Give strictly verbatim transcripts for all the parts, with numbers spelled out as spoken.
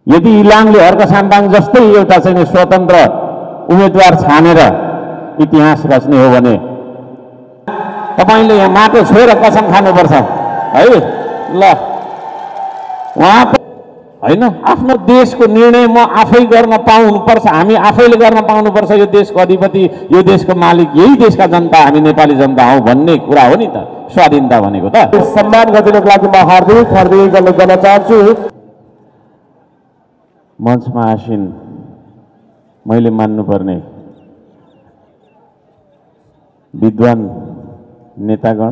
यदि इलामले हर्क साम्पाङ जस्तै एउटा चाहिँ स्वतन्त्र उम्मेदवार छानेर इतिहास रच्ने हो भने तपाईले यहाँ माटो छोएर कसम खानुपर्छ है। ल उहाँ हैन आफ्नो देशको निर्णय म आफै गर्न पाउनुपर्छ, हामी आफैले गर्न पाउनुपर्छ। यो देशको अधिपति, यो देशको मालिक यही देशका जनता, हामी नेपाली जनता हौ भन्ने कुरा हो नि त स्वाधीनता भनेको त। सम्मान गरिदिनुको लागि म हार्दिक हार्दिक गर्न गर्न चाहन्छु। मञ्चमा आसीन मैले मान्नुपर्ने विद्वान नेतागण,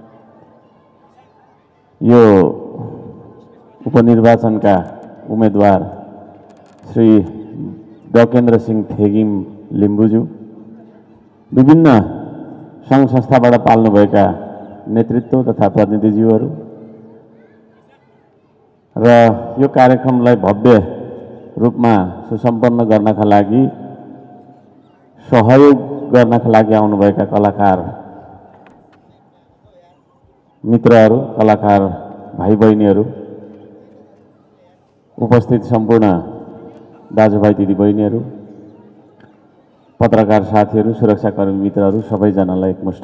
यो उपनिर्वाचनका उम्मेदवार श्री डकेन्द्र सिंह थेगिम लिम्बुज्यू, विभिन्न सङ्घ संस्थाबाट पाल्नुभएका नेतृत्व तथा प्रतिनिधिज्यूहरू र यो कार्यक्रमलाई भव्य रूपमा सुसम्पन्न गर्नका लागि सहयोग गर्नका लागि आउनुभएका कलाकार मित्रहरू, कलाकार भाइ बहिनीहरू, उपस्थित सम्पूर्ण दाजुभाइ दिदीबहिनीहरू, पत्रकार साथीहरू, सुरक्षाकर्मी मित्रहरू, सबैजनालाई एकमुष्ट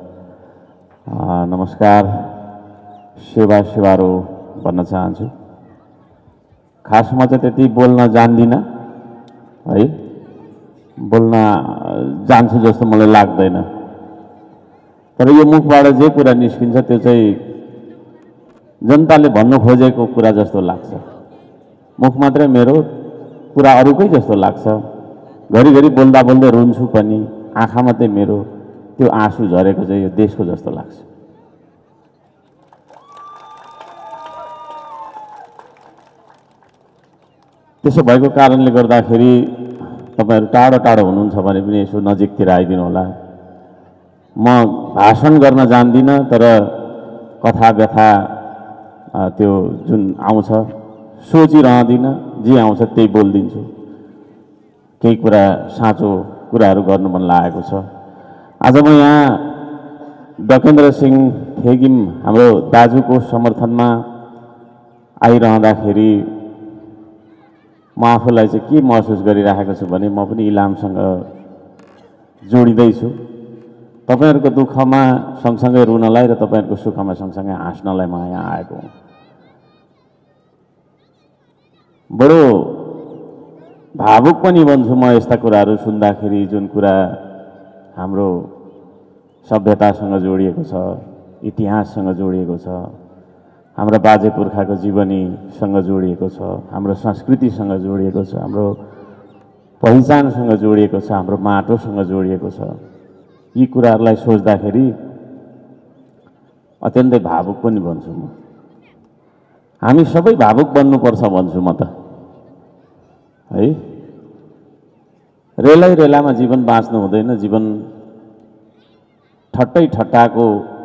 नमस्कार, सेवा सेवारो भन्न चाहन्छु। खास म चाहिँ त्यति बोल्न जान्दिनँ है, बोल्न जान्छु जस्तो मलाई लाग्दैन, तर यो मुखबाट जे कुरा निस्किन्छ त्यो चाहिँ जनताले भन्नु खोजेको कुरा जस्तो लाग्छ। मुख मात्रै मेरो, कुरा अरूकै जस्तो लाग्छ। घरिघरि बोल्दा बोल्दै रुन्छु पनि, आँखा मात्रै मेरो, त्यो आँसु झरेको चाहिँ यो देशको जस्तो लाग्छ। त्यसो भएको कारणले गर्दाखेरि तपाईहरु टाढो टाढो हुनुहुन्छ भने पनि यसो नजिकतिर आइदिनु होला। म भाषण गर्न जान्दिनँ, तर कथा व्यथा त्यो जुन आउँछ सोचिरहँदिनँ, जे आउँछ त्यही बोलिदिन्छु। केही कुरा साँचो कुराहरू गर्नु मन लागेको छ। आज म यहाँ डकेन्द्र सिंह थेगिम हाम्रो दाजुको समर्थनमा आइरहँदाखेरि म आफूलाई चाहिँ के महसुस गरिरहेको छु भने म पनि इलामसँग जोडिँदैछु। तपाईहरुको दुःखमा सँगसँगै रुनलाई र तपाईहरुको सुखमा सँगसँगै हाँस्नलाई म यहाँ आएको हुँ। बडो भावुक पनि बन्छु म यस्ता कुराहरू सुन्दाखेरि, जुन कुरा हाम्रो सभ्यतासँग जोडिएको छ, इतिहाससँग जोडिएको छ, हाम्रो बाजे पुर्खाको जीवनीसँग जोडिएको छ, हाम्रो संस्कृतिसँग जोडिएको छ, हाम्रो पहिचानसँग जोडिएको छ, हाम्रो माटोसँग जोडिएको छ। यी कुराहरूलाई सोच्दाखेरि अत्यन्तै भावुक पनि बन्छु म। हामी सबै भावुक बन्नुपर्छ भन्छु म त है। रेलै रेलामा जीवन बाँच्नु हुँदैन। जीवन ठट्टै ठट्टाको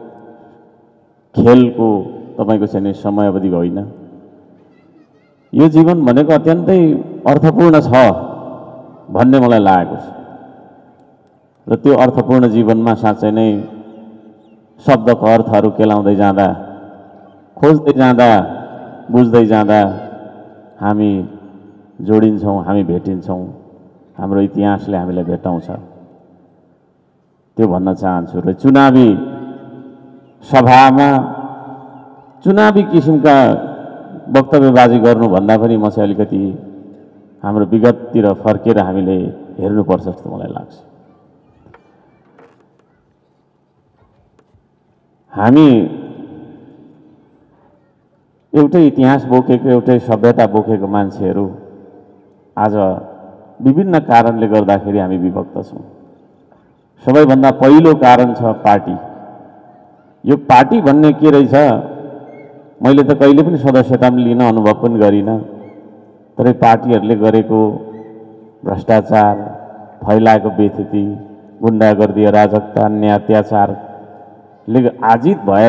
खेलको तपाईको चाहिँ समय अवधि होइन। यो जीवन भनेको अत्यन्तै अर्थपूर्ण छ भन्ने मलाई लागेको छ र त्यो अर्थपूर्ण जीवनमा साँच्चै नै शब्दको अर्थहरू केलाउँदै जाँदा, खोज्दै जाँदा, बुझ्दै जाँदा हामी जोडिन्छौँ, हामी भेटिन्छौँ, हाम्रो इतिहासले हामीलाई भेटाउँछ। त्यो भन्न चाहन्छु। र चुनावी सभामा चुनावी किसिमका वक्तव्यबाजी गर्नुभन्दा पनि म चाहिँ अलिकति हाम्रो विगततिर फर्केर हामीले हेर्नुपर्छ जस्तो मलाई लाग्छ। हामी एउटै इतिहास बोकेको, एउटै सभ्यता बोकेको मान्छेहरू आज विभिन्न कारणले गर्दाखेरि हामी विभक्त छौँ। सबैभन्दा पहिलो कारण छ पार्टी। यो पार्टी भन्ने के रहेछ मैले त कहिले पनि सदस्यता लिन अनुभव पनि गरिनँ, तर पार्टीहरूले गरेको भ्रष्टाचार, फैलाएको बेथिति, गुण्डागर्दी, अराजकता, अन्याय, अत्याचारले आजित भएर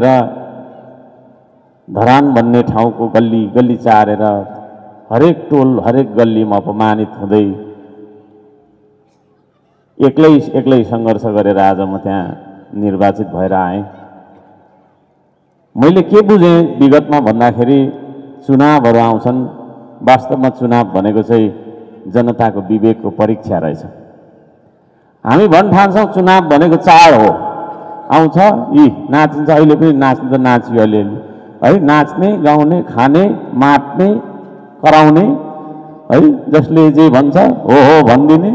धरान भन्ने ठाउँको गल्ली गल्ली चारेर हरेक टोल हरेक गल्लीमा अपमानित हुँदै एक्लै एक्लै सङ्घर्ष गरेर आज म त्यहाँ निर्वाचित भएर आएँ। मैले के बुझेँ विगतमा भन्दाखेरि चुनावहरू आउँछन्, वास्तवमा चुनाव भनेको चाहिँ जनताको विवेकको परीक्षा रहेछ। हामी भन्ठान्छौँ चुनाव भनेको चाड हो, आउँछ यी नाचिन्छ, अहिले पनि नाच्नु त नाचियो अलिअलि है, नाच्ने गाउने खाने मात्ने कराउने है, जसले जे भन्छ हो हो भनिदिने,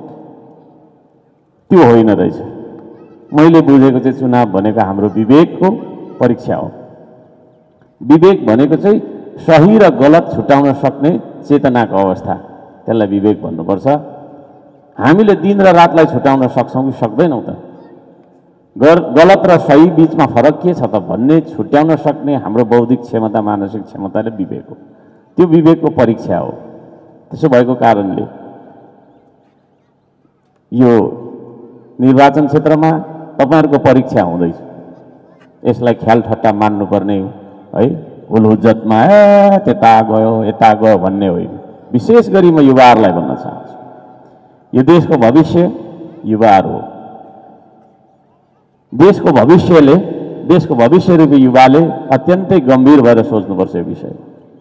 त्यो होइन रहेछ। मैले बुझेको चाहिँ चुनाव भनेको हाम्रो विवेकको परीक्षा हो। विवेक भनेको चाहिँ सही र गलत छुट्याउन सक्ने चेतनाको अवस्था, त्यसलाई विवेक भन्नुपर्छ। हामीले दिन र रातलाई छुट्याउन सक्छौँ कि सक्दैनौँ त? गलत र सही बिचमा फरक के छ त भन्ने छुट्याउन सक्ने हाम्रो बौद्धिक क्षमता, मानसिक क्षमताले विवेक हो। त्यो विवेकको परीक्षा हो। त्यसो भएको कारणले यो निर्वाचन क्षेत्रमा तपाईहरुको परीक्षा हुँदैछ। यसलाई ख्याल ठट्टा मान्नुपर्ने है, हुलहुज्जतमा ए त्यता गयो यता गयो भन्ने होइन। विशेष गरी म युवाहरूलाई भन्न चाहन्छु, यो देशको भविष्य युवाहरू हो। देशको भविष्यले देशको भविष्य रूपी युवाले अत्यन्तै गम्भीर भएर सोच्नुपर्छ यो विषय।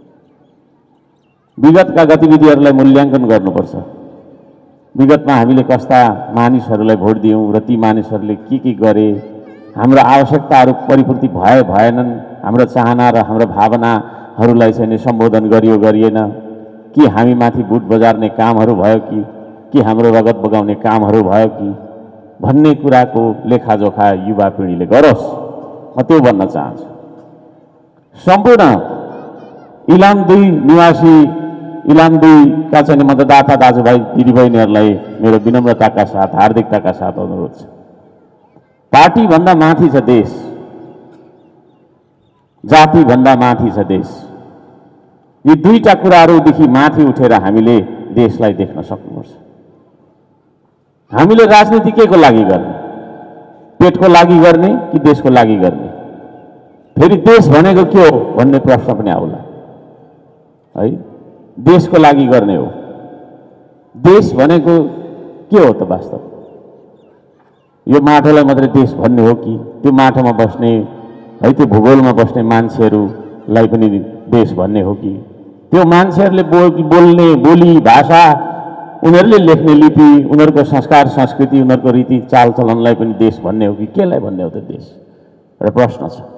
विगतका गतिविधिहरूलाई मूल्याङ्कन गर्नुपर्छ। विगतमा हामीले कस्ता मानिसहरूलाई भोट दियौँ र ती मानिसहरूले के के गरे, हाम्रो आवश्यकताहरू परिपूर्ति भए भएनन्, हाम्रो चाहना र हाम्रो भावनाहरूलाई चाहिँ सम्बोधन गरियो गरिएन, कि हामी माथि बुट बजार्ने कामहरू भयो कि के हाम्रो रगत बगाउने कामहरू भयो कि भन्ने कुराको लेखाजोखा युवा पिँढीले गरोस्, म त्यो भन्न चाहन्छु। सम्पूर्ण इलाम दुई निवासी इलाम दुईका चाहिँ मतदाता दाजुभाइ दिदीबहिनीहरूलाई मेरो विनम्रताका साथ हार्दिकताका साथ अनुरोध छ, पार्टीभन्दा माथि छ देश, जातिभन्दा माथि छ देश। यी दुईटा कुराहरूदेखि माथि उठेर हामीले देशलाई देख्न सक्नुपर्छ। हामीले राजनीति के को लागि गर्ने? पेटको लागि गर्ने कि देशको लागि गर्ने? फेरि देश भनेको के हो भन्ने प्रश्न पनि आउला है। देशको लागि गर्ने हो। देश भनेको के हो त वास्तव? यो माटोलाई मात्रै देश भन्ने हो कि त्यो माटोमा बस्ने है, त्यो भूगोलमा बस्ने मान्छेहरूलाई पनि देश भन्ने हो कि त्यो मान्छेहरूले बोल बोल्ने बोली भाषा, उनीहरूले लेख्ने लिपि, उनीहरूको संस्कार संस्कृति, उनीहरूको रीति चालचलनलाई पनि देश भन्ने हो कि केलाई भन्ने हो त देश? एउटा प्रश्न छ।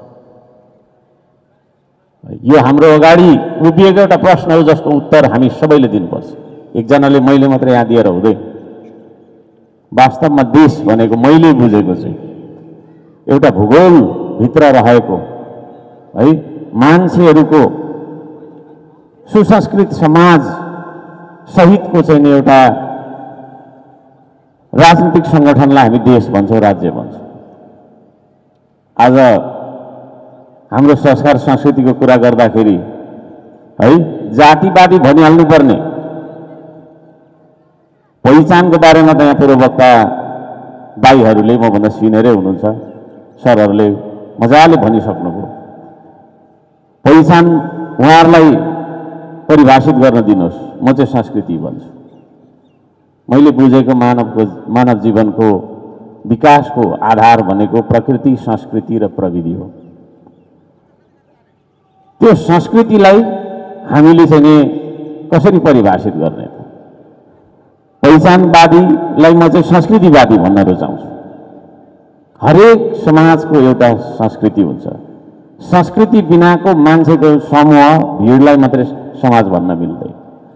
यो हाम्रो अगाडि उभिएको एउटा प्रश्न हो जसको उत्तर हामी सबैले दिनुपर्छ। एकजनाले मैले मात्र यहाँ दिएर हुँदैन। वास्तवमा देश भनेको मैले बुझेको चाहिँ एउटा भूगोलभित्र रहेको है, मान्छेहरूको सुसंस्कृत समाज सहितको चाहिँ एउटा राजनीतिक सङ्गठनलाई हामी देश भन्छौँ, राज्य भन्छौँ। आज हाम्रो संस्कार संस्कृतिको कुरा गर्दाखेरि है, जातिवादी भनिहाल्नु पर्ने पहिचानको बारेमा त यहाँ पूर्ववक्ता दाईहरूले म भन्दा सिनियरै हुनुहुन्छ, सरहरूले मजाले भनिसक्नुभयो। पहिचान उहाँहरूलाई परिभाषित गर्न दिनुहोस्, म चाहिँ संस्कृति भन्छु। मैले बुझेको मानवको मानव जीवनको विकासको आधार भनेको प्रकृति, संस्कृति र प्रविधि हो। त्यो संस्कृतिलाई हामीले चाहिँ कसरी परिभाषित गर्ने? पहिचानवादीलाई म चाहिँ संस्कृतिवादी भन्न रुचाउँछु। हरेक समाजको एउटा संस्कृति हुन्छ। संस्कृति बिनाको मान्छेको समूह भिडलाई मात्रै समाज भन्न मिल्दैन।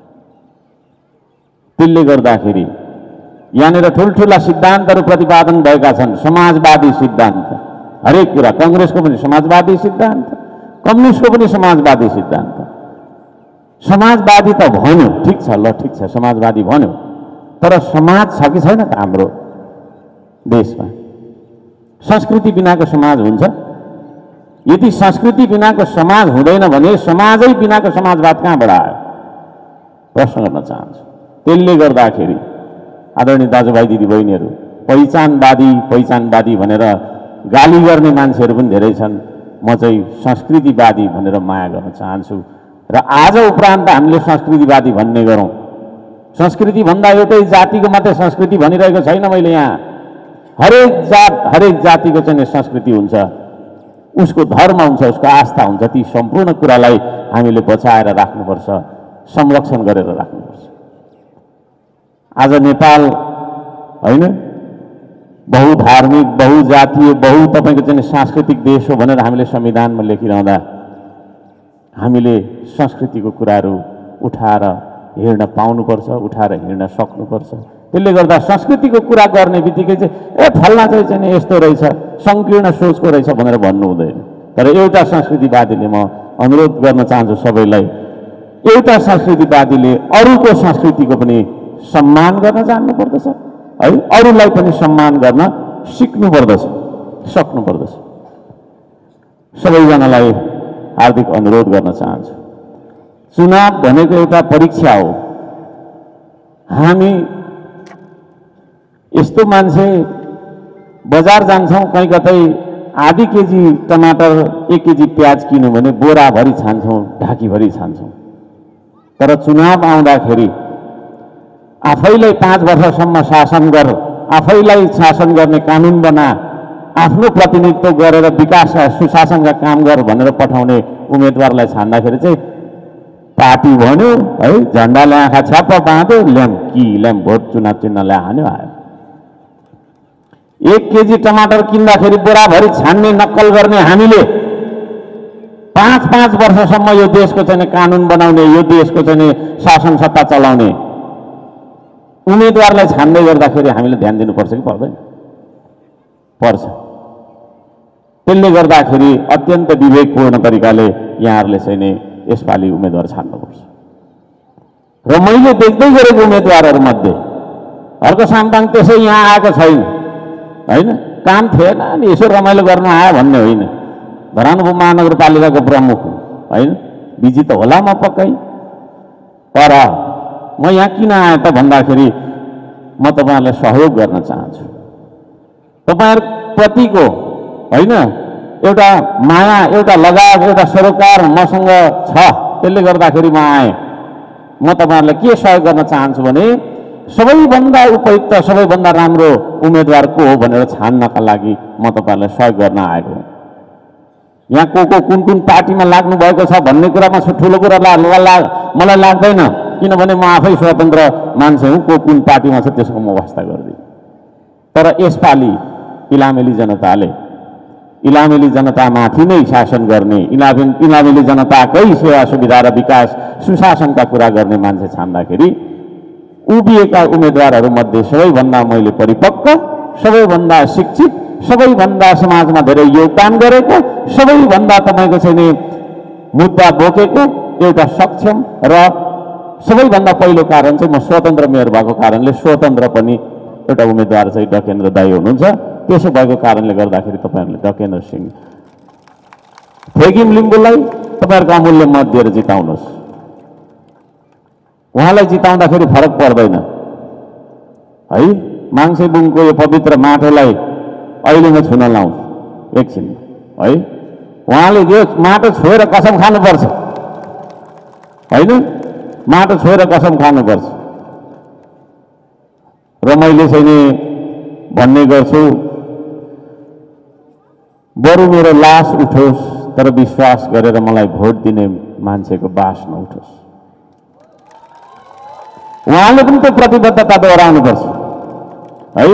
त्यसले गर्दाखेरि यहाँनिर ठुल्ठुला सिद्धान्तहरू प्रतिपादन भएका छन्, समाजवादी सिद्धान्त। हरेक कुरा, कांग्रेसको पनि समाजवादी सिद्धान्त, कम्युनिस्टको पनि समाजवादी सिद्धान्त। समाजवादी त भन्यो, ठिक छ, ल ठिक छ, समाजवादी भन्यो, तर समाज छ कि छैन त हाम्रो देशमा? संस्कृति बिनाको समाज हुन्छ? यदि संस्कृति बिनाको समाज हुँदैन भने समाजै बिनाको समाजवाद कहाँबाट आयो? प्रश्न गर्न चाहन्छु। त्यसले गर्दाखेरि आदरणीय दाजुभाइ दिदीबहिनीहरू, पहिचानवादी पहिचानवादी भनेर गाली गर्ने मान्छेहरू पनि धेरै छन्। म चाहिँ संस्कृतिवादी भनेर माया गर्न चाहन्छु र आज उपरान्त हामीले संस्कृतिवादी भन्ने गरौँ। संस्कृति भन्दा एउटै जातिको मात्रै संस्कृति भनिरहेको छैन मैले यहाँ। हरेक जात, हरेक जातिको चाहिँ संस्कृति हुन्छ, उसको धर्म हुन्छ, उसको आस्था हुन्छ। ती सम्पूर्ण कुरालाई हामीले बचाएर राख्नुपर्छ। संरक्षण गरेर राख्नुपर्छ। आज नेपाल होइन बहुधार्मिक बहुजातीय बहु तपाईँको चाहिँ सांस्कृतिक देश हो भनेर हामीले संविधानमा लेखिरहँदा हामीले संस्कृतिको कुराहरू उठाएर हिँड्न पाउनुपर्छ, उठाएर हिँड्न सक्नुपर्छ। त्यसले गर्दा संस्कृतिको कुरा गर्ने बित्तिकै चाहिँ ए फल्ना चाहिँ चाहिँ यस्तो रहेछ, सङ्कीर्ण सोचको रहेछ भनेर भन्नु हुँदैन। तर एउटा संस्कृतिवादीले म अनुरोध गर्न चाहन्छु सबैलाई, एउटा संस्कृतिवादीले अरूको संस्कृतिको पनि सम्मान गर्न जान्नुपर्दछ है, अरूलाई पनि सम्मान गर्न सिक्नु पर्दछ, सक्नु पर्दछ। सबैजनालाई हार्दिक अनुरोध गर्न चाहन्छु, चुनाव भनेको एउटा परीक्षा हो। हामी यस्तो मान्छे बजार जान्छौँ, कहीँ कतै आधी केजी टमाटर एक केजी प्याज किन्यो भने बोराभरि छान्छौँ, ढाकीभरि छान्छौँ। तर चुनाव आउँदाखेरि आफैलाई पाँच वर्षसम्म शासन गर, आफैलाई शासन गर्ने कानुन बना, आफ्नो प्रतिनिधित्व गरेर विकास सुशासनका काम गर भनेर पठाउने उम्मेदवारलाई छान्दाखेरि चाहिँ पार्टी भन्यो है, झन्डाले आँखा छ्याप्प बाँध्यो, ल्याम कि ल्याम भोट चुनाव चिन्हलाई हान्यो आयो। एक केजी टमाटर किन्दाखेरि बोराभरि छान्ने नक्कल गर्ने हामीले पाँच पाँच वर्षसम्म यो देशको चाहिँ कानुन बनाउने, यो देशको चाहिँ शासन सत्ता चलाउने उम्मेदवारलाई छान्दै गर्दाखेरि हामीले ध्यान दिनुपर्छ कि पर्दैन? पर्छ। त्यसले गर्दाखेरि अत्यन्त विवेकपूर्ण तरिकाले यहाँहरूले चाहिँ नि यसपालि उम्मेदवार छान्नुपर्छ। र मैले देख्दै गरेको उम्मेदवारहरूमध्ये अर्को साम्पाङ त्यसै यहाँ आएको छैन होइन, काम थिएन अनि यसो रमाइलो गर्न आयो भन्ने होइन, धरान महानगरपालिकाको प्रमुख होइन, बिजी त होला म पक्कै। तर म यहाँ किन आएँ त भन्दाखेरि म तपाईँहरूलाई सहयोग गर्न चाहन्छु। तपाईँहरूप्रतिको होइन एउटा माया, एउटा लगाव, एउटा सरोकार मसँग छ, त्यसले गर्दाखेरि म आएँ। म तपाईँहरूलाई के सहयोग गर्न चाहन्छु भने सबैभन्दा उपयुक्त, सबैभन्दा राम्रो उम्मेदवार को हो भनेर छान्नका लागि म तपाईँहरूलाई सहयोग गर्न आएको हुँ। यहाँ को को कुन कुन पार्टीमा लाग्नु भएको छ भन्ने कुरामा ठुलो कुरा ला मलाई लाग्दैन, किनभने म आफै स्वतन्त्र मान्छे हुँ। को कुन पार्टीमा छ त्यसको म वास्ता गर्दिनँ। तर यसपालि इलामेली जनताले इलामेली जनतामाथि नै शासन गर्ने, इलामे इलामेली जनताकै सेवा सुविधा र विकास सुशासनका कुरा गर्ने मान्छे छान्दाखेरि उभिएका उम्मेदवारहरूमध्ये सबैभन्दा मैले परिपक्व, सबैभन्दा शिक्षित, सबैभन्दा समाजमा धेरै योगदान गरेको, सबैभन्दा तपाईँको चाहिँ नि मुद्दा बोकेको एउटा सक्षम र सबैभन्दा पहिलो कारण चाहिँ म स्वतन्त्र मेयर भएको कारणले स्वतन्त्र पनि एउटा उम्मेदवार चाहिँ डकेन्द्र दाई हुनुहुन्छ। त्यसो भएको कारणले गर्दाखेरि तपाईँहरूले डकेन्द्र सिंह थेगिम लिम्बूलाई तपाईँहरूको अमूल्य मत दिएर जिताउनुहोस्। उहाँलाई जिताउँदाखेरि फरक पर्दैन है। माङ्सेबुङको यो पवित्र माटोलाई अहिले म छुन लाउँ एकछिन है। उहाँले यो माटो छोएर कसम खानुपर्छ होइन, माटो छोएर कसम खानुपर्छ। र मैले चाहिँ नि भन्ने गर्छु, बरु मेरो लास उठोस् तर विश्वास गरेर मलाई भोट दिने मान्छेको बास नउठोस्। उहाँले पनि त्यो प्रतिबद्धता दोहोऱ्याउनुपर्छ है।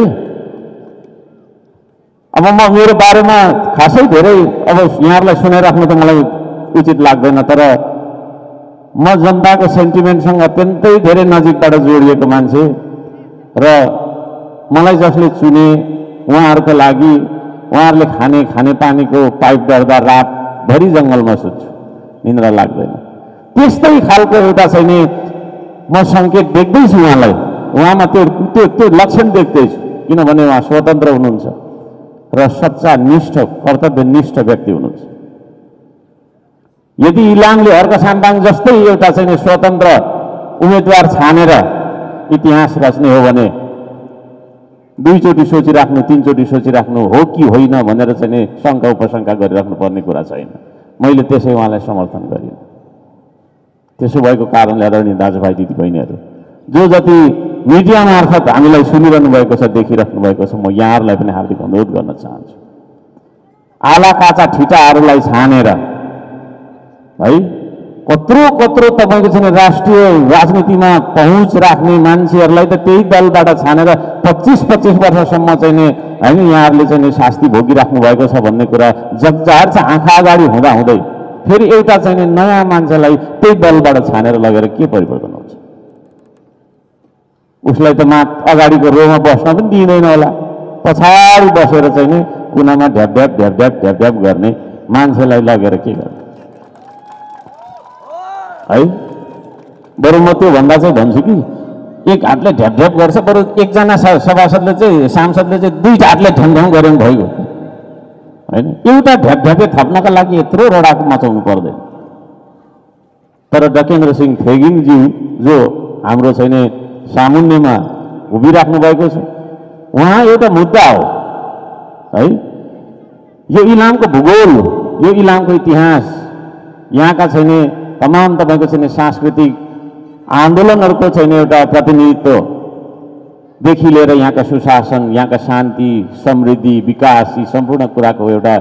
अब म मेरो बारेमा खासै धेरै अब यहाँहरूलाई सुनाइराख्नु त मलाई उचित लाग्दैन, तर म जनताको सेन्टिमेन्टसँग अत्यन्तै धेरै नजिकबाट जोडिएको मान्छे र मलाई जसले चुने उहाँहरूको लागि उहाँहरूले खाने खानेपानीको पाइप गर्दा रातभरि जङ्गलमा सुत्छु, निन्द्रा लाग्दैन। त्यस्तै खालको एउटा चाहिँ नि म सङ्केत देख्दैछु उहाँलाई, उहाँमा त्यो त्यो त्यो लक्षण देख्दैछु, किनभने उहाँ स्वतन्त्र हुनुहुन्छ र सच्चा निष्ठ कर्तव्यनिष्ठ व्यक्ति हुनुहुन्छ। यदि इलामले हर्क साम्पाङ जस्तै एउटा चाहिँ स्वतन्त्र उम्मेदवार छानेर इतिहास रच्ने हो भने दुईचोटि सोचिराख्नु, तीनचोटि सोचिराख्नु हो कि होइन भनेर चाहिँ नि शङ्का उपशङ्का गरिराख्नु पर्ने कुरा छैन। मैले त्यसै उहाँलाई समर्थन गरिनँ। त्यसो भएको कारणले आदरणीय दाजुभाइ दिदीबहिनीहरू जो जति मिडिया मार्फत हामीलाई सुनिरहनु भएको छ, देखिराख्नु भएको छ, म यहाँहरूलाई पनि हार्दिक अनुरोध गर्न चाहन्छु, आला काचा ठिटाहरूलाई छानेर है कत्रो कत्रो तपाईँको चाहिँ राष्ट्रिय राजनीतिमा पहुँच राख्ने मान्छेहरूलाई त त्यही दलबाट छानेर पच्चिस पच्चिस वर्षसम्म चाहिँ नि होइन यहाँहरूले चाहिँ नि शास्ति भोगिराख्नु भएको छ भन्ने कुरा जगजाहेर चाहिँ आँखा अगाडि हुँदा हुँदै फेरि एउटा चाहिँ नि नयाँ मान्छेलाई त्यही दलबाट छानेर लगेर के परिवर्तन हुन्छ? उसलाई त मा अगाडिको रोमा बस्न पनि दिँदैन होला, पछाडि बसेर चाहिँ नि कुनामा ढ्याप ढ्याप ढ्याप ढ्याप ढ्याप ढ्याप गर्ने मान्छेलाई लगेर के गर्ने है? बरु म त्यो भन्दा चाहिँ भन्छु कि एक हातले ढ्याप ढ्याप गर्छ, बरु एकजना सभासदले चाहिँ सांसदले चाहिँ दुई हातले ढ्याङ गऱ्यो भने भइगयो होइन? एउटा ढ्याप ढ्यापे थप्नका लागि यत्रो रडाको मचाउनु पर्दैन। तर डकेन्द्र सिंह थेगिमज्यू जो हाम्रो चाहिँ नि सामुन्नेमा उभिराख्नु भएको छ, उहाँ एउटा मुद्दा हो है। यो इलामको भूगोल, यो इलामको इतिहास, यहाँका चाहिँ नि तमाम तपाईँको चाहिँ सांस्कृतिक आन्दोलनहरूको चाहिँ एउटा प्रतिनिधित्वदेखि लिएर यहाँका सुशासन, यहाँका शान्ति, समृद्धि, विकास, यी सम्पूर्ण कुराको एउटा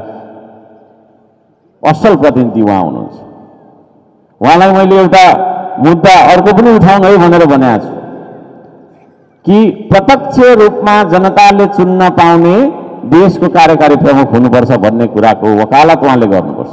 असल प्रतिनिधि उहाँ हुनुहुन्छ। उहाँलाई मैले एउटा मुद्दा अर्को पनि उठाउनु है भनेर भनेको छु कि प्रत्यक्ष रूपमा जनताले चुन्न पाउने देशको कार्यकारी प्रमुख हुनुपर्छ भन्ने कुराको वकालत उहाँले गर्नुपर्छ।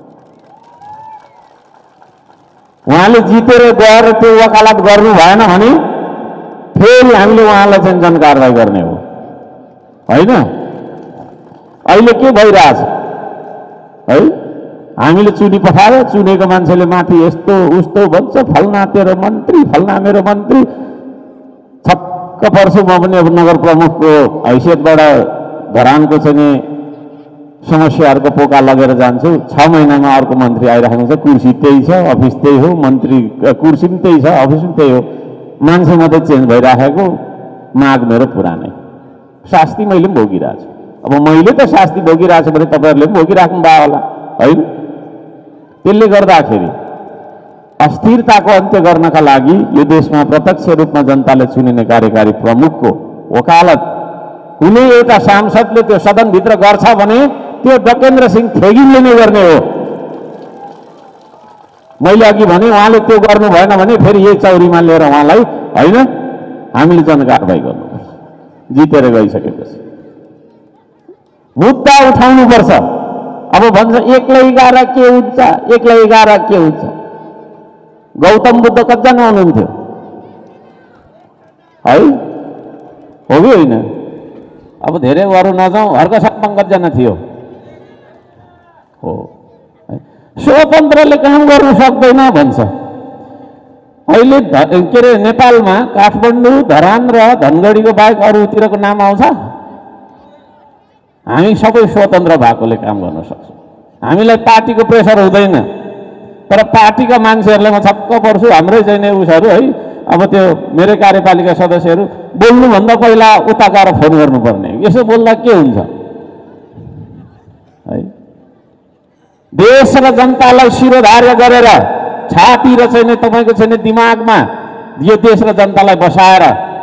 उहाँले जितेर गएर त्यो वकालत गर्नु भएन भने फेरि हामीले उहाँलाई चाहिँ जनकारवाही गर्ने हो होइन? अहिले के भइरहेछ है? हामीले चुनी पठायो, चुनेको मान्छेले माथि यस्तो उस्तो भन्छ, फल्ना तेरो मन्त्री, फल्ना मेरो मन्त्री। छक्क पर्छु म पनि अब नगर प्रमुखको हैसियतबाट धरानको चाहिँ नि समस्याहरूको पोका लगेर जान्छु। छ महिनामा अर्को मन्त्री आइराखेको छ, कुर्सी त्यही छ, अफिस त्यही हो, मन्त्री कुर्सी पनि त्यही छ, अफिस पनि त्यही हो, मान्छे मात्रै चेन्ज भइराखेको। माग मेरो पुरानै, शास्ति मैले पनि भोगिरहेको छु। अब मैले त शास्ति भोगिरहेको छु भने तपाईँहरूले पनि भोगिराख्नु भयो होला होइन? त्यसले गर्दाखेरि अस्थिरताको अन्त्य गर्नका लागि यो देशमा प्रत्यक्ष रूपमा जनताले चुनिने कार्यकारी प्रमुखको वकालत कुनै एउटा सांसदले त्यो सदनभित्र गर्छ भने त्यो डकेन्द्र सिंह थेगिमले नै गर्ने हो। मैले अघि भने उहाँले त्यो गर्नु भएन भने फेरि यही चौरीमा लिएर उहाँलाई होइन हामीले जनकारवाही गर्नुपर्छ जितेर गइसकेपछि। मुद्दा उठाउनुपर्छ। अब भन्छ एक्लै एघार के हुन्छ, एक्लै एघार के हुन्छ? गौतम बुद्ध कतिजना हुनुहुन्थ्यो है? हो कि होइन? अब धेरै अरू नजाउँ, हर्कसाथमा कतिजना थियो हो? स्वतन्त्रले काम गर्न सक्दैन भन्छ। अहिले के अरे नेपालमा काठमाडौँ, धरान र धनगढीको बाहेक अरूतिरको नाम आउँछ? हामी सबै स्वतन्त्र भएकोले काम गर्न सक्छौँ। हामीलाई पार्टीको प्रेसर हुँदैन। तर पार्टीका मान्छेहरूलाई म छक्क पर्छु, हाम्रै चाहिँ उसहरू है, अब त्यो मेरो कार्यपालिका सदस्यहरू बोल्नुभन्दा पहिला उता गएर फोन गर्नुपर्ने। यसो बोल्दा के हुन्छ है? देश र जनतालाई शिरोधार्य गरेर छाती र चाहिँ तपाईँको चाहिँ दिमागमा यो देश र जनतालाई बसाएर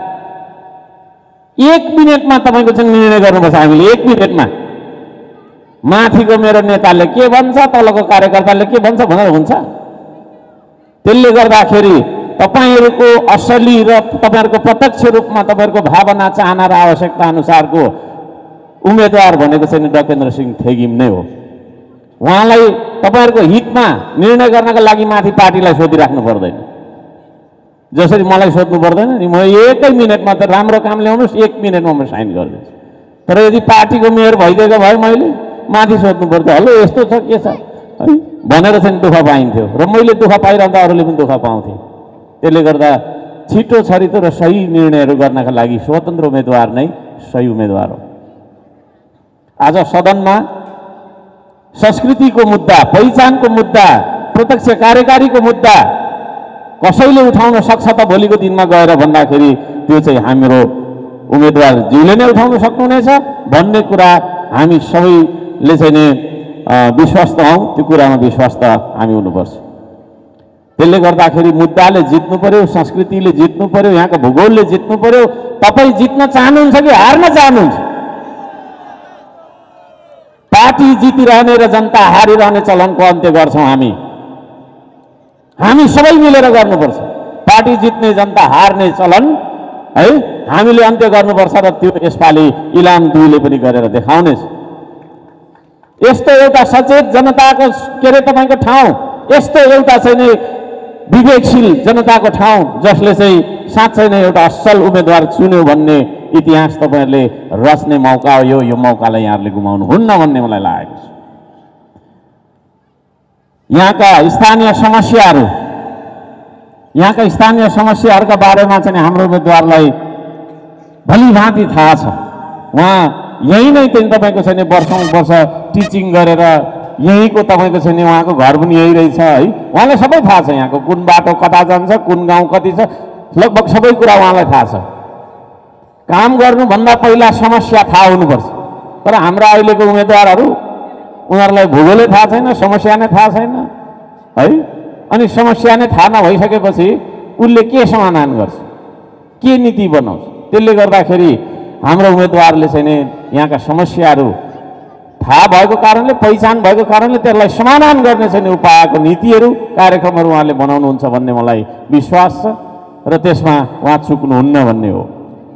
एक मिनटमा तपाईँको चाहिँ निर्णय गर्नुपर्छ हामीले। एक मिनटमा माथिको मेरो नेताले के भन्छ, तलको कार्यकर्ताले के भन्छ भनेर हुन्छ? त्यसले गर्दाखेरि तपाईँहरूको असली र तपाईँहरूको प्रत्यक्ष रूपमा तपाईँहरूको भावना, चाहना र आवश्यकता अनुसारको उम्मेदवार भनेको चाहिँ डकेन्द्र सिंह थेगिम नै हो। उहाँलाई तपाईँहरूको हितमा निर्णय गर्नका लागि माथि पार्टीलाई सोधिराख्नु पर्दैन। जसरी मलाई सोध्नु पर्दैन नि, म एकै मिनटमा त राम्रो काम ल्याउनुहोस्, एक मिनटमा म साइन गरिदिन्छु। तर यदि पार्टीको मेयर भइदिएको भए मैले माथि सोध्नु पर्थ्यो, हेलो यस्तो छ के छ है भनेर चाहिँ दुःख पाइन्थ्यो र मैले दुःख पाइरहँदा अरूले पनि दुःख पाउँथे। त्यसले गर्दा छिटो छरितो र सही निर्णयहरू गर्नका लागि स्वतन्त्र उम्मेदवार नै सही उम्मेदवार हो। आज सदनमा संस्कृतिको मुद्दा, पहिचानको मुद्दा, प्रत्यक्ष कार्यकारीको मुद्दा कसैले उठाउन सक्छ त भोलिको दिनमा गएर भन्दाखेरि त्यो चाहिँ हाम्रो उम्मेदवार ज्यूले नै उठाउन सक्नुहुनेछ भन्ने कुरा हामी सबैले चाहिँ नि विश्वस्त हौँ। त्यो कुरामा विश्वस्त हामी हुनुपर्छ। त्यसले गर्दाखेरि मुद्दाले जित्नु पर्यो, संस्कृतिले जित्नु पर्यो, यहाँको भूगोलले जित्नु पर्यो। तपाईँ जित्न चाहनुहुन्छ कि हार्न चाहनुहुन्छ? पार्टी जितिरहने र जनता हारिरहने चलनको अन्त्य गर्छौँ हामी। हामी सबै मिलेर गर्नुपर्छ। पार्टी जित्ने जनता हार्ने चलन है हामीले अन्त्य गर्नुपर्छ र त्यो यसपालि इलाम दुईले पनि गरेर देखाउनेछ। यस्तो एउटा सचेत जनताको के अरे तपाईँको ठाउँ, यस्तो एउटा चाहिँ नि विवेकशील जनताको ठाउँ जसले चाहिँ साँच्चै नै एउटा असल उम्मेदवार चुन्यो भन्ने इतिहास तपाईँहरूले रच्ने मौका हो। यो यो मौकालाई यहाँहरूले गुमाउनुहुन्न भन्ने मलाई लागेको छ। यहाँका स्थानीय समस्याहरू यहाँका स्थानीय समस्याहरूका बारेमा चाहिँ हाम्रो उम्मेदवारलाई भलीभाँति थाहा छ। उहाँ यही नै चाहिँ तपाईँको चाहिँ वर्षौँ वर्ष टिचिङ गरेर यहीँको तपाईँको चाहिँ उहाँको घर पनि यही रहेछ है। उहाँलाई सबै थाहा छ, यहाँको कुन बाटो कता जान्छ, कुन गाउँ कति छ, लगभग सबै कुरा उहाँलाई थाहा छ। काम गर्नुभन्दा पहिला समस्या थाहा हुनुपर्छ। तर हाम्रा अहिलेको उम्मेदवारहरू उनीहरूलाई भूगोलै थाहा छैन, समस्या नै थाहा छैन है। अनि समस्या नै थाहा नभइसकेपछि उसले के समाधान गर्छ, के नीति बनाउँछ? त्यसले गर्दाखेरि हाम्रो उम्मेदवारले चाहिँ नि यहाँका समस्याहरू थाहा भएको कारणले, पहिचान भएको कारणले त्यसलाई समाधान गर्ने चाहिँ उपायको नीतिहरू कार्यक्रमहरू उहाँले बनाउनुहुन्छ भन्ने मलाई विश्वास छ र त्यसमा उहाँ चुक्नुहुन्न भन्ने हो।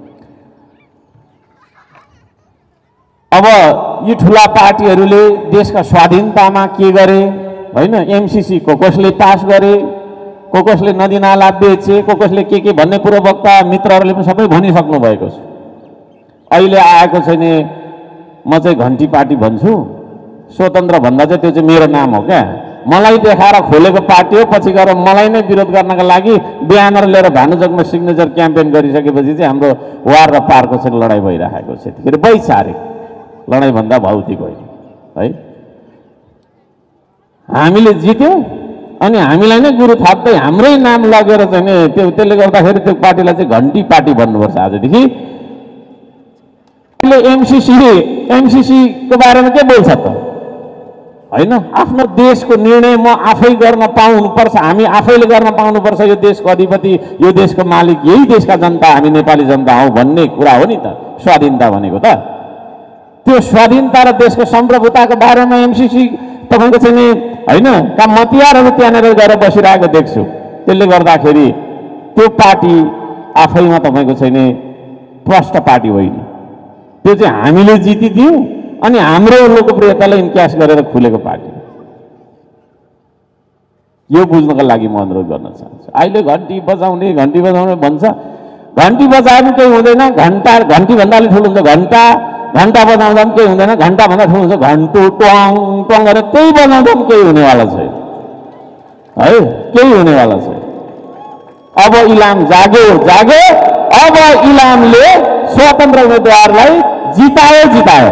अब यी ठुला पार्टीहरूले देशका स्वाधीनतामा के गरे होइन, एमसीसी को कसले पास गरे, को कसले नदीनाला बेचे, को कसले के के भन्ने पूर्ववक्ता मित्रहरूले पनि सबै भनिसक्नु भएको छ। अहिले आएको चाहिँ नि म चाहिँ घन्टी पार्टी भन्छु, स्वतन्त्र भन्दा चाहिँ त्यो चाहिँ मेरो नाम हो क्या। मलाई देखाएर खोलेको पार्टी हो, पछि गएर मलाई नै विरोध गर्नका लागि ब्यानर लिएर भानुजोगमा सिग्नेचर क्याम्पेन गरिसकेपछि चाहिँ हाम्रो वार र पारको चाहिँ लडाइँ भइरहेको छ। त्यतिखेर वैचारिक लडाइँभन्दा भौतिक होइन है। हामीले जित्यौँ अनि हामीलाई नै गुरु थाप्दै हाम्रै नाम लगेर चाहिँ नि त्यो त्यसले गर्दाखेरि त्यो पार्टीलाई चाहिँ घन्टी पार्टी भन्नुपर्छ आजदेखि। एमसीसी एमसीसीको बारेमा के बोल्छ त होइन? आफ्नो देशको निर्णय म आफै गर्न पाउनुपर्छ, हामी आफैले गर्न पाउनुपर्छ। यो देशको अधिपति, यो देशको मालिक यही देशका जनता, हामी नेपाली जनता हौ भन्ने कुरा हो नि त स्वाधीनता भनेको। त त्यो स्वाधीनता र देशको सम्प्रभुताको बारेमा एमसीसी तपाईँको चाहिँ नि होइन का मतियारहरू त्यहाँनिर गएर बसिरहेको देख्छु। त्यसले गर्दाखेरि त्यो पार्टी आफैमा तपाईँको चाहिँ नि प्रष्ट पार्टी होइन, त्यो चाहिँ हामीले जितिदियौँ अनि हाम्रो लोकप्रियतालाई इन्क्यास गरेर खुलेको पार्टी। यो बुझ्नको लागि म अनुरोध गर्न चाहन्छु। अहिले घन्टी बजाउने घन्टी बजाउने भन्छ, घन्टी बजाए पनि केही हुँदैन, घन्टा घन्टी भन्दा अलिक ठुलो हुन्छ घन्टा, घन्टा बजाउँदा पनि केही हुँदैन, घन्टा भन्दा ठुलो हुन्छ घन्टु, टङ टङ गरेर त्यही बजाउँदा पनि केही हुनेवाला छैन है, केही हुनेवाला छैन। अब इलाम जाग्यो जाग्यो, अब इलामले स्वतन्त्र उम्मेदवारलाई जितायो जितायो।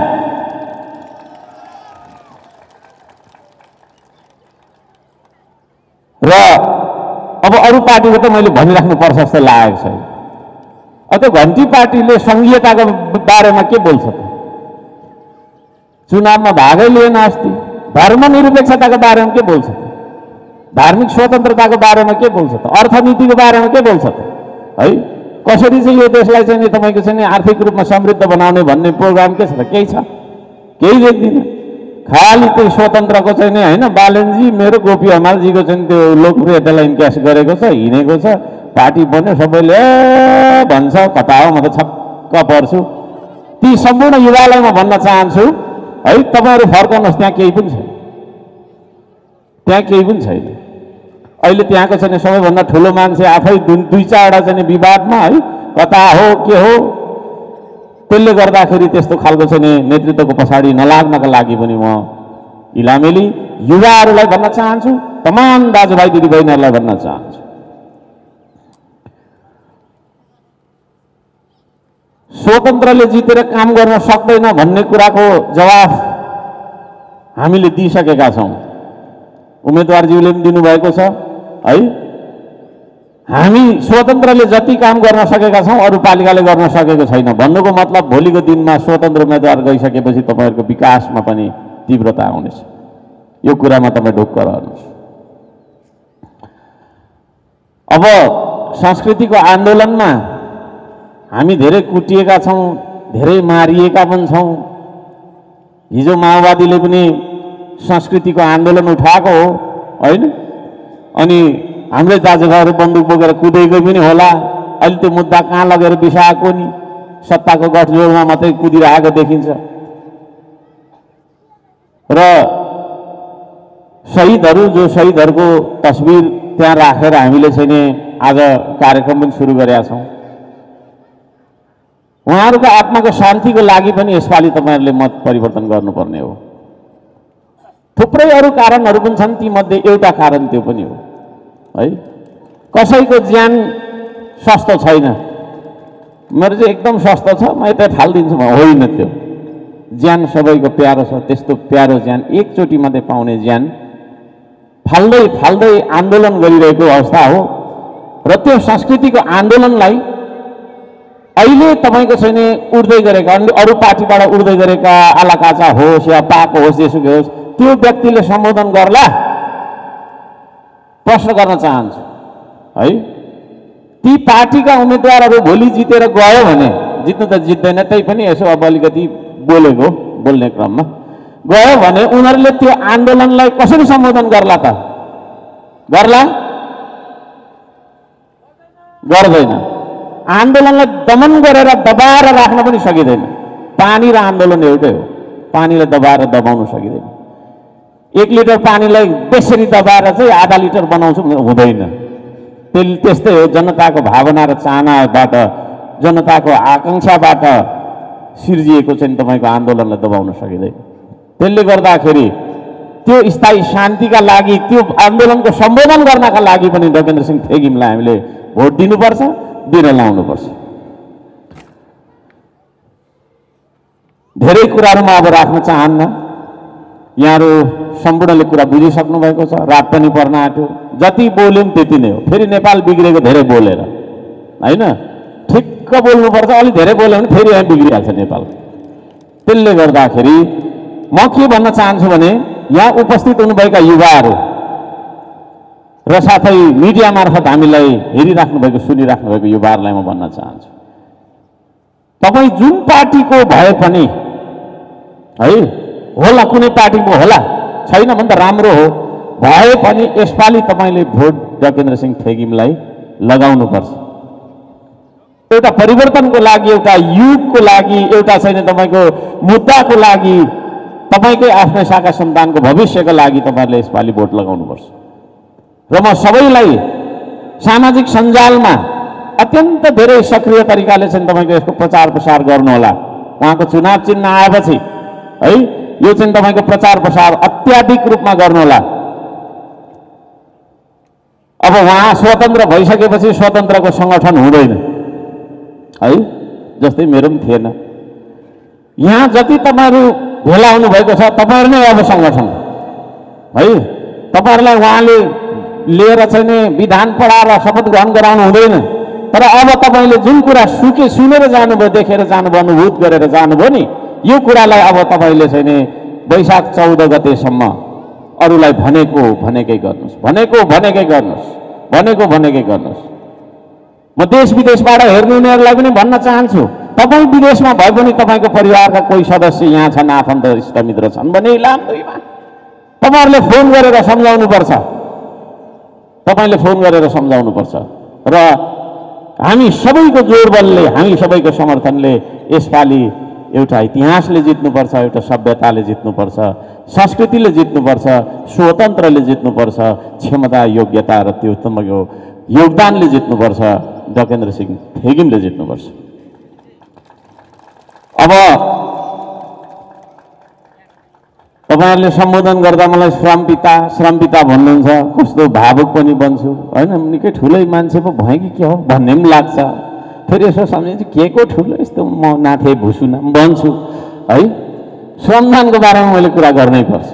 र अब अरू पार्टीको त मैले भनिराख्नुपर्छ जस्तो लागेको छ। अब त्यो घन्टी पार्टीले सङ्घीयताको बारेमा के बोल्छ त? चुनावमा भागै लिएन अस्ति। धर्मनिरपेक्षताको बारेमा के बोल्छ त? धार्मिक स्वतन्त्रताको बारेमा के बोल्छ त? अर्थनीतिको बारेमा के बोल्छ त? है कसरी चाहिँ यो देशलाई चाहिँ तपाईँको चाहिँ आर्थिक रूपमा समृद्ध बनाउने भन्ने प्रोग्राम के छ त? केही छ? केही देख्दिनँ। खालि त्यो स्वतन्त्रको चाहिँ नि होइन, बालनजी मेरो गोपी हमालजीको चाहिँ त्यो लोकप्रियतालाई इन्क्यास गरेको छ, हिँडेको छ, पार्टी बन्यो, सबैले भन्छ, कता हो म त छक्क पर्छु। ती सम्पूर्ण युवालाई म भन्न चाहन्छु है, तपाईँहरू फर्काउनुहोस्, त्यहाँ केही पनि छैन, त्यहाँ केही पनि छैन। अहिले त्यहाँको चाहिँ सबैभन्दा ठुलो मान्छे आफै दुई चारवटा चाहिँ विवादमा है, कता हो के हो, त्यसले गर्दाखेरि त्यस्तो खालको चाहिँ नेतृत्वको पछाडि नलाग्नका लागि पनि म इलामेली युवाहरूलाई भन्न चाहन्छु, तमाम दाजुभाइ दिदीबहिनीहरूलाई भन्न चाहन्छु, स्वतन्त्रले जितेर काम गर्न सक्दैन भन्ने कुराको जवाफ हामीले दिइसकेका छौँ। उम्मेदवारज्यूले पनि दिनुभएको छ है। हामी स्वतन्त्रले जति काम गर्न सकेका छौँ अरू पालिकाले गर्न सकेको छैन भन्नुको मतलब भोलिको दिनमा स्वतन्त्र उम्मेदवार गइसकेपछि तपाईँहरूको विकासमा पनि तीव्रता आउनेछ। यो कुरामा तपाईँ ढुक्क रहनुहोस्। अब संस्कृतिको आन्दोलनमा हामी धेरै कुटिएका छौँ, धेरै मारिएका पनि छौँ। हिजो माओवादीले पनि संस्कृतिको आन्दोलन उठाएको हो होइन, अनि हाम्रै दाजुभाइहरू बन्दुक बोकेर कुदेको पनि होला। अहिले त्यो मुद्दा कहाँ लगेर बिसाएको नि, सत्ताको गठजोडमा मात्रै कुदिरहेको देखिन्छ। र शहीदहरू जो शहीदहरूको तस्बिर त्यहाँ राखेर हामीले चाहिँ नि आज कार्यक्रम पनि सुरु गरेका छौँ। उहाँहरूको आत्माको शान्तिको लागि पनि यसपालि तपाईँहरूले मत परिवर्तन गर्नुपर्ने हो। थुप्रै अरू कारणहरू पनि छन्, तीमध्ये एउटा कारण त्यो पनि हो है। कसैको ज्यान सस्तो छैन, मेरो चाहिँ एकदम सस्तो छ, म यता फालिदिन्छु, होइन। त्यो ज्यान सबैको प्यारो छ, त्यस्तो प्यारो ज्यान एकचोटि मात्रै पाउने ज्यान फाल्दै फाल्दै आन्दोलन गरिरहेको अवस्था हो। र त्यो संस्कृतिको आन्दोलनलाई अहिले तपाईँको छैन उड्दै गरेका अरू पार्टीबाट उड्दै गरेका आलाकाचा होस् या पाको होस् जेसुकै होस्, त्यो व्यक्तिले सम्बोधन गर्ला, प्रश्न गर्न चाहन्छु है। ती पार्टीका उम्मेदवारहरू भोलि जितेर गयो भने, जित्नु त जित्दैन, त्यही पनि यसो अब अलिकति बोलेको बोल्ने क्रममा गयो भने उनीहरूले त्यो आन्दोलनलाई कसरी सम्बोधन गर्ला त? गर्ला? गर्दैन। आन्दोलनलाई दमन गरेर दबाएर राख्न पनि सकिँदैन। पानी र आन्दोलन एउटै हो, पानीलाई दबाएर दबाउन सकिँदैन। एक लिटर पानीलाई त्यसरी दबाएर चाहिँ आधा लिटर बनाउँछु हुँदैन। त्यसले त्यस्तै हो, जनताको भावना र चाहनाबाट, जनताको आकाङ्क्षाबाट सिर्जिएको चाहिँ तपाईँको आन्दोलनलाई दबाउन सकिँदैन। त्यसले गर्दाखेरि त्यो स्थायी शान्तिका लागि, त्यो आन्दोलनको सम्बोधन गर्नका लागि पनि डकेन्द्र सिंह थेगिमलाई हामीले भोट दिनुपर्छ, दिन लाउनुपर्छ। धेरै कुराहरूमा अब राख्न चाहन्न, यहाँहरू सम्पूर्णले कुरा बुझिसक्नु भएको छ, रात पनि पर्न आँट्यो। जति बोल्यौँ त्यति नै हो। फेरि नेपाल बिग्रेको धेरै बोलेर होइन, ठिक्क बोल्नुपर्छ। अलिक धेरै बोल्यो भने फेरि यहाँ बिग्रिहाल्छ नेपाल। त्यसले गर्दाखेरि म के भन्न चाहन्छु भने, यहाँ उपस्थित हुनुभएका युवाहरू र साथै मिडिया मार्फत हामीलाई हेरिराख्नु भएको, सुनिराख्नु भएको युवाहरूलाई म भन्न चाहन्छु, तपाईँ जुन पार्टीको भए पनि है, होला कुनै पार्टीको होला, छैन भने त राम्रो हो, भए पनि यसपालि तपाईँले भोट डकेन्द्र सिंह थेगिमलाई लगाउनुपर्छ। एउटा परिवर्तनको लागि, एउटा युगको लागि, एउटा छैन तपाईँको मुद्दाको लागि, तपाईँकै आफ्नै शाखा सन्तानको भविष्यको लागि तपाईँहरूले यसपालि भोट लगाउनुपर्छ। र म सबैलाई सामाजिक सञ्जालमा अत्यन्त धेरै सक्रिय तरिकाले चाहिँ तपाईँको यसको प्रचार प्रसार गर्नुहोला। उहाँको चुनाव चिन्ह आएपछि है, यो चाहिँ तपाईँको प्रचार प्रसार अत्याधिक रूपमा गर्नुहोला। अब उहाँ स्वतन्त्र भइसकेपछि स्वतन्त्रको सङ्गठन हुँदैन है, जस्तै मेरो पनि थिएन। यहाँ जति तपाईँहरू भेला हुनुभएको छ, तपाईँहरू नै अब सङ्गठन है। तपाईँहरूलाई उहाँले लिएर चाहिँ विधान पढाएर शपथ ग्रहण गराउनु हुँदैन, तर अब तपाईँले जुन कुरा सुके सुनेर जानुभयो, देखेर जानुभयो, अनुभूत गरेर जानुभयो नि, यो कुरालाई अब तपाईँले चाहिँ वैशाख चौध गतेसम्म अरूलाई भनेको भनेकै गर्नुहोस्, भनेको भनेकै गर्नुहोस्, भनेको भनेकै गर्नुहोस्। म देश विदेशबाट हेर्ने उनीहरूलाई पनि भन्न चाहन्छु, तपाईँ विदेशमा भए पनि तपाईँको परिवारका कोही सदस्य यहाँ छन्, आफन्त इष्टमित्र छन् भने इलाम दुईमा तपाईँहरूले फोन गरेर सम्झाउनुपर्छ, तपाईँले फोन गरेर सम्झाउनुपर्छ। र हामी सबैको जोडबलले, हामी सबैको समर्थनले यसपालि एउटा इतिहासले जित्नुपर्छ, एउटा सभ्यताले जित्नुपर्छ, संस्कृतिले जित्नुपर्छ, स्वतन्त्रले जित्नुपर्छ, क्षमता, योग्यता र त्यो तपाईँको योगदानले जित्नुपर्छ, डकेन्द्र सिंह थेगिमले जित्नुपर्छ। अब तपाईँहरूले सम्बोधन गर्दा मलाई श्रमपिता श्रमपिता भन्नुहुन्छ, कस्तो भावुक पनि बन्छु होइन। निकै ठुलै मान्छे पो भएँ कि के हो भन्ने पनि लाग्छ। फेरि यसो सम्झिन्छु के को ठुलो, यस्तो म नाथे भुसुना बन्छु है। श्रमदानको बारेमा मैले कुरा गर्नै पर्छ।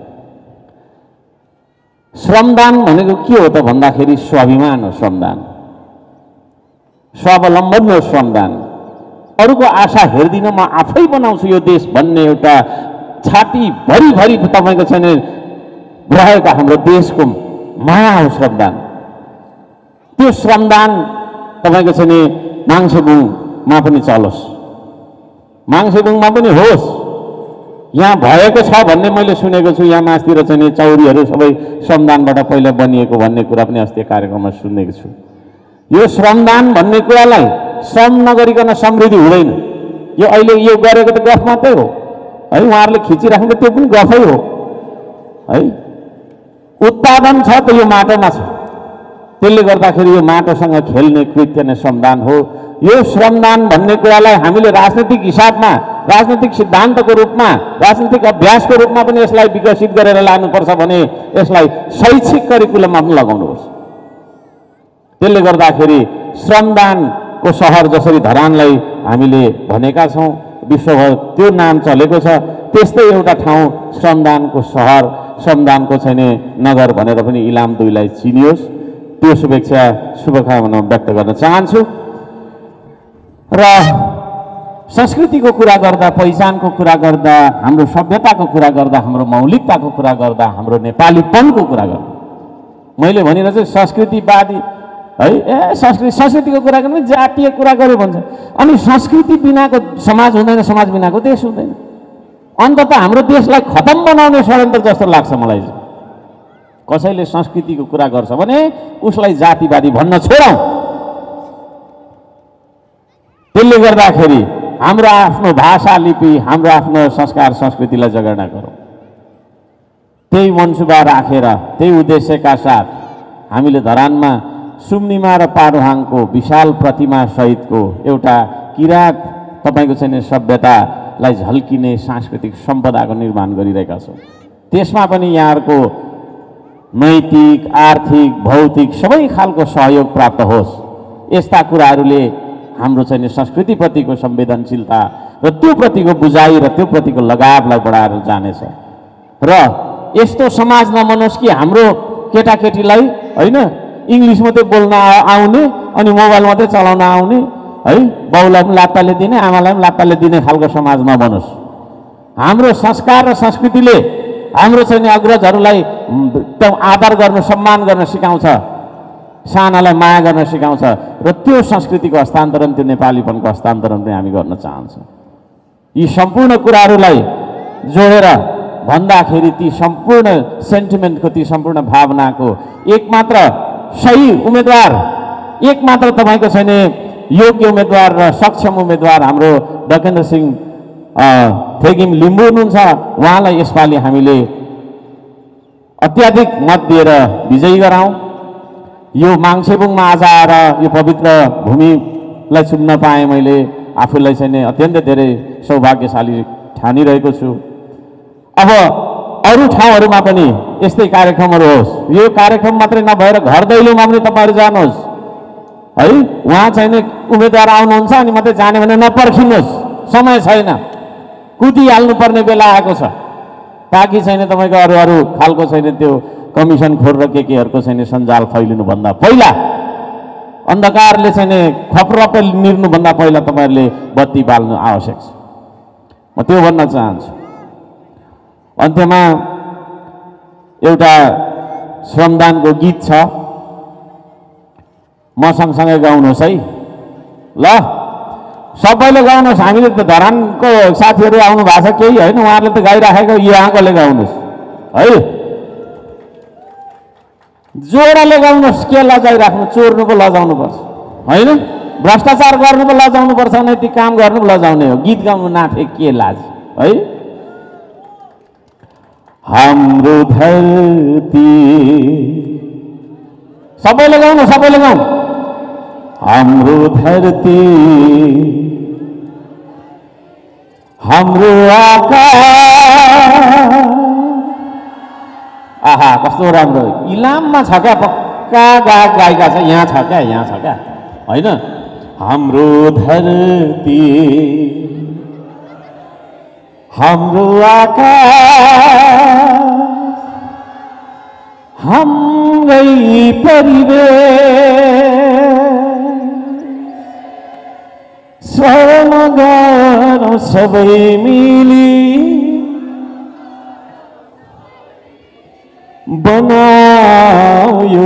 श्रमदान भनेको के हो त भन्दाखेरि स्वाभिमान हो श्रमदान, स्वावलम्बन हो श्रमदान। अरूको आशा हेर्दिनँ, म आफै बनाउँछु यो देश भन्ने एउटा छाती भरिभरि तपाईँको छैन रहेको हाम्रो देशको माया हो श्रमदान। त्यो श्रमदान तपाईँको छैन माङसेबुङमा पनि चलोस्, माङसेबुङमा पनि होस्, यहाँ भएको छ भन्ने मैले सुनेको छु। यहाँ मास्तिर चाहिँ चौरीहरू सबै श्रमदानबाट पहिला बनिएको भन्ने कुरा पनि अस्ति कार्यक्रममा सुनेको छु। यो श्रमदान भन्ने कुरालाई श्रम नगरिकन समृद्धि हुँदैन। यो अहिले यो गरेको त गफ मात्रै हो है, उहाँहरूले खिचिराख्नु त्यो पनि गफै हो है। उत्पादन छ त यो माटोमा छ, त्यसले गर्दाखेरि यो माटोसँग खेल्ने कृत्य नै श्रमदान हो। यो श्रमदान भन्ने कुरालाई हामीले राजनीतिक हिसाबमा, राजनीतिक सिद्धान्तको रूपमा, राजनीतिक अभ्यासको रूपमा पनि यसलाई विकसित गरेर लानुपर्छ भने यसलाई शैक्षिक करिकुलममा पनि लगाउनुपर्छ। त्यसले गर्दाखेरि श्रमदानको सहर जसरी धरानलाई हामीले भनेका छौँ, विश्वभर त्यो नाम चलेको छ, त्यस्तै एउटा ठाउँ श्रमदानको सहर, श्रमदानको छैन नगर भनेर पनि इलाम दुईलाई चिनियोस्। त्यो शुभेच्छा शुभकामना व्यक्त गर्न चाहन्छु। र संस्कृतिको कुरा गर्दा, पहिचानको कुरा गर्दा, हाम्रो सभ्यताको कुरा गर्दा, हाम्रो मौलिकताको कुरा गर्दा, हाम्रो नेपालीपनको कुरा गर्दा, मैले भनिरहेको छु संस्कृतिवादी है, ए संस्कृति संस्कृतिको कुरा गर्नु जातीय कुरा गर्यो भन्छ। अनि संस्कृति बिनाको समाज हुँदैन, समाज बिनाको देश हुँदैन। अन्ततः हाम्रो देशलाई खतम बनाउने षड्यन्त्र जस्तो लाग्छ मलाई चाहिँ। कसैले संस्कृतिको कुरा गर्छ भने उसलाई जातिवादी भन्न छोडौँ। त्यसले गर्दाखेरि हाम्रो आफ्नो भाषा लिपि, हाम्रो आफ्नो संस्कार संस्कृतिलाई जगेर्ना गरौँ। त्यही मनसुबा राखेर, त्यही उद्देश्यका साथ हामीले धरानमा सुम्निमा र पारुहाङको विशाल प्रतिमा सहितको एउटा किराँत तपाईँको चाहिँ सभ्यतालाई झल्किने सांस्कृतिक सम्पदाको निर्माण गरिरहेका छौँ। त्यसमा पनि यहाँहरूको नैतिक, आर्थिक, भौतिक सबै खालको सहयोग प्राप्त होस्। यस्ता कुराहरूले हाम्रो चाहिँ संस्कृतिप्रतिको संवेदनशीलता र त्यो प्रतिको बुझाइ र त्यो प्रतिको लगावलाई बढाएर जानेछ। र यस्तो समाज नबनोस् कि हाम्रो केटाकेटीलाई होइन इङ्ग्लिस मात्रै बोल्न आउने अनि मोबाइल मात्रै चलाउन आउने है, बाउलाई पनि लात्ताले दिने, आमालाई पनि लात्ताले दिने खालको समाज नबनोस्। हाम्रो संस्कार र संस्कृतिले हाम्रो चाहिँ अग्रजहरूलाई एकदम आदर गर्न, सम्मान गर्न सिकाउँछ, सानालाई माया गर्न सिकाउँछ र त्यो संस्कृतिको हस्तान्तरण, त्यो नेपालीपनको हस्तान्तरण पनि हामी गर्न चाहन्छौँ। यी सम्पूर्ण कुराहरूलाई जोडेर भन्दाखेरि ती सम्पूर्ण सेन्टिमेन्टको, ती सम्पूर्ण भावनाको एक मात्र सही उम्मेदवार, एक मात्र तपाईँको छैन योग्य उम्मेदवार र सक्षम उम्मेदवार हाम्रो डकेन्द्र सिंह थेगिम लिम्बू हुनुहुन्छ। उहाँलाई यसपालि हामीले अत्याधिक मत दिएर विजयी गराउँ। यो माङसेबुङमा आज आएर यो पवित्र भूमिलाई छुम्न पाएँ। मैले आफूलाई चाहिँ अत्यन्तै धेरै सौभाग्यशाली ठानिरहेको छु। अब अरू ठाउँहरूमा पनि यस्तै कार्यक्रमहरू होस्। यो कार्यक्रम मात्रै नभएर घर दैलोमा पनि तपाईँहरू जानुहोस् है। उहाँ चाहिँ उम्मेदवार आउनुहुन्छ अनि मात्रै जाने भने नपर्खिनुहोस्, समय छैन, कुदिहाल्नु पर्ने बेला आएको छ, ताकि छैन तपाईँको अरू अरू खालको छैन त्यो कमिसन खोर र के केहरूको छैन सञ्जाल फैलिनुभन्दा पहिला, अन्धकारले चाहिँ खप्रपे निर्नुभन्दा पहिला तपाईँहरूले बत्ती बाल्नु आवश्यक छ। म त्यो भन्न चाहन्छु। अन्त्यमा एउटा श्रमदानको गीत छ, म सँगसँगै गाउनुहोस् है ल, सबैले गाउनुहोस्। हामीले त धरानको साथीहरू आउनु भएको छ केही होइन, उहाँहरूले त गाइराखेको, यहाँकोले गाउनुहोस् है, जोडले गाउनुहोस्। के लजाइराख्नु, चोर्नु पो लजाउनुपर्छ होइन, भ्रष्टाचार गर्नु पो लजाउनुपर्छ, नैतिक काम गर्नु पो लजाउने हो, गीत गाउनु नाथे के लाज है। हाम्रो धरती, सबैले गाउनु, सबैले गाउँ। हाम्रो धरती, हाम्रो आकाश, आहा कस्तो राम्रो, इलाममा छ क्या, पक्का गायक गायिका छ, यहाँ छ क्या, यहाँ छ क्या होइन। हाम्रो धरती, हाम्रो आकाश, हाम्रै परिवेश, स्वर्ण गरौँ सबै मिली, बनाऊ यो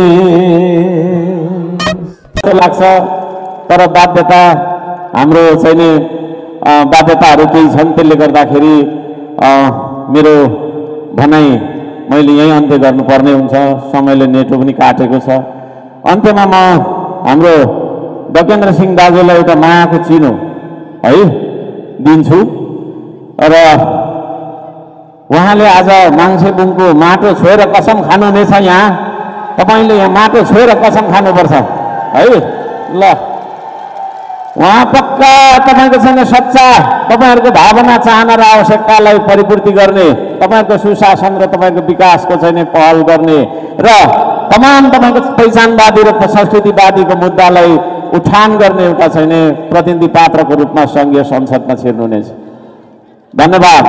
देश। लाग्छ तर बाध्यता, हाम्रो चाहिँ बाध्यताहरू केही छन्, त्यसले गर्दाखेरि मेरो भनाइ मैले यही अन्त्य गर्नुपर्ने हुन्छ, समयले नेटो पनि काटेको छ। अन्त्यमा म हाम्रो डकेन्द्र सिंह दाजुलाई एउटा मायाको चिनो है दिन्छु र उहाँले आज माङ्सेबुङको माटो छोएर कसम खानु हुनेछ। यहाँ तपाईँले यहाँ माटो छोएर कसम खानुपर्छ है। ल उहाँ पक्का तपाईँको छैन सच्चा तपाईँहरूको भावना चाहना र आवश्यकतालाई परिपूर्ति गर्ने, तपाईँहरूको सुशासन र तपाईँको विकासको चाहिँ पहल गर्ने र तमाम तपाईँको पहिचानवादी र संस्कृतिवादीको मुद्दालाई उठान गर्ने एउटा चाहिँ प्रतिनिधि पात्रको रूपमा सङ्घीय संसदमा छिर्नुहुनेछ। धन्यवाद।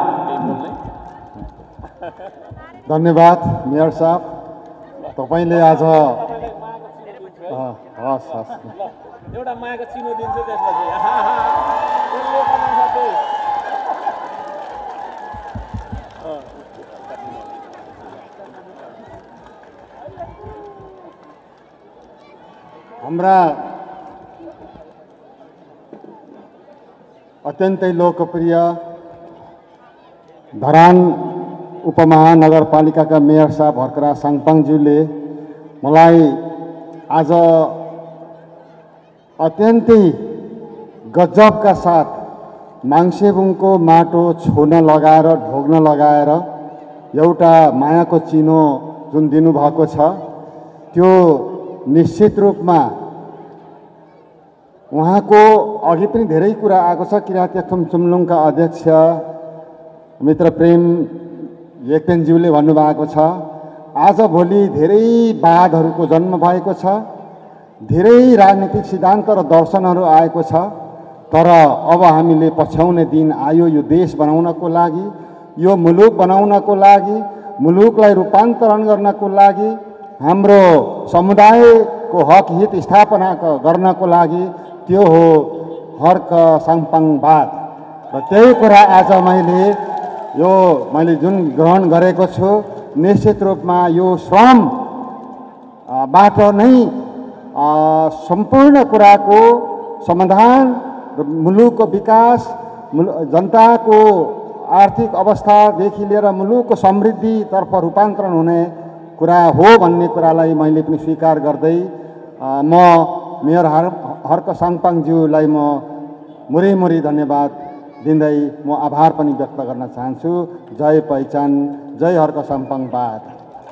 धन्यवाद मेयर साहब, तपाईँले आज हस् हस् एउटा मायाको चिनो दिन्छु त्यसपछि। हाम्रा अत्यन्तै लोकप्रिय धरान उपमहानगरपालिकाका मेयर साहब हर्कराज साङपाङज्यूले मलाई आज अत्यन्तै गजबका साथ माङ्सेबुङको माटो छुन लगाएर ढोग्न लगाएर एउटा मायाको चिनो जुन दिनुभएको छ, त्यो निश्चित रूपमा उहाँको अघि पनि धेरै कुरा आएको छ। किराँत याक्थुम चुम्लुङका अध्यक्ष मित्र प्रेम येक्पेनज्यूले भन्नुभएको छ, आजभोलि धेरै वादहरूको जन्म भएको छ, धेरै राजनीतिक सिद्धान्त र दर्शनहरू आएको छ, तर अब हामीले पछ्याउने दिन आयो। यो देश बनाउनको लागि, यो मुलुक बनाउनको लागि, मुलुकलाई रूपान्तरण गर्नको लागि, हाम्रो समुदायको हक हित स्थापना गर्नको लागि, त्यो हो हर्क साङपाङवाद। र त्यही कुरा आज मैले यो मैले जुन ग्रहण गरेको छु, निश्चित रूपमा यो श्रम बाट नै सम्पूर्ण कुराको समाधान र मुलुकको विकास, जनताको आर्थिक अवस्थादेखि लिएर मुलुकको समृद्धितर्फ रूपान्तरण हुने कुरा हो भन्ने कुरालाई मैले पनि स्वीकार गर्दै म मेयर हर हर्क साङपाङज्यूलाई म मुरी मुरी धन्यवाद दिँदै म आभार पनि व्यक्त गर्न चाहन्छु। जय पहिचान, जय हर्क साङपाङवाद।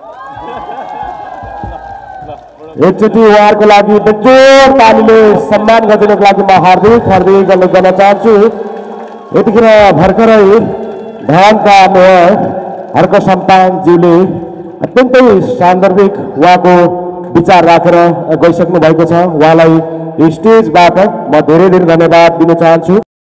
एकचोटि उहाँहरूको लागि बेजोर तालीले सम्मान गरिदिनुको लागि म हार्दिक हार्दिक अनुरोध गर्न चाहन्छु। यतिखेर भर्खरै धरानका मेयर हर्क साङपाङज्यूले अत्यन्तै सान्दर्भिक उहाँको विचार राखेर गइसक्नु भएको छ। उहाँलाई स्टेजबाट म धेरै धेरै धन्यवाद दिन चाहन्छु।